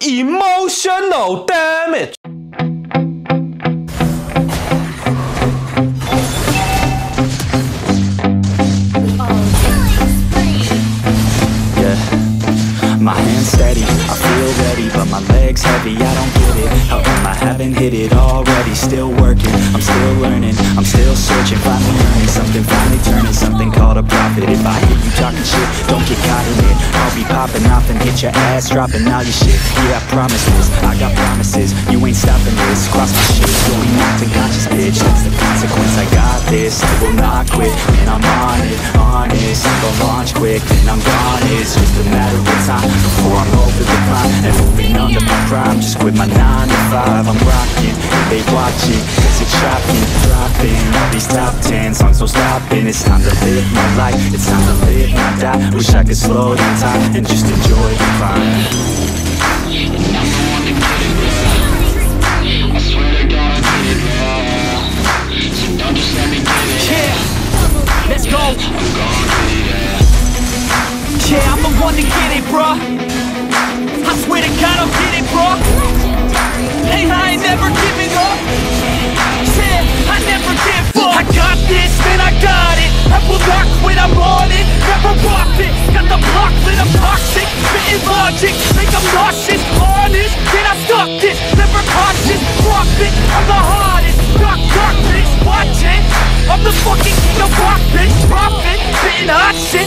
Emotional damage. My hands steady, I feel ready, but my legs heavy, I don't get it. How come I haven't hit it already? Still working, I'm still learning, I'm still searching, finally earning something, finally turning something called a profit. If I hear you talking shit, don't get caught in it. I'll be popping off and get your ass dropping all your shit. Yeah, I promise this, I got promises, you ain't stopping this. Cross my shit, you'll be knocked unconscious, bitch. That's the consequence, I got this, I will not quit. And I'm on it, honest, I'm gon' launch quick, and I'm gone. It's just a matter of time before I'm over the climb and moving under my prime. Just quit my 9 to 5, I'm rocking, they watching, cause it's shocking. Dropping all these top 10 songs, so stopping. It's time to live my life, it's time to live, not die. Wish I could slow down time and just enjoy the climb. And I'm the one to get it, bro. I swear to God I get it, bro. So don't just let me get it. Yeah, let's go. I'm gonna get it, yeah. Yeah, I'm the one to get it, bruh. I swear to God I'll get it, bruh. Hey, I ain't never giving up. Yeah, I never give up. I got this, man, I got it. I will not quit, I'm on it. Never rocked it. Got the block lit, I'm toxic. Spitting logic, make them nauseous. Honest, can I stop this? Never cautious, rock it. I'm the hardest. Dark bitch, watch it. I'm the fucking king of rock, bitch. Profit, spitting hot shit.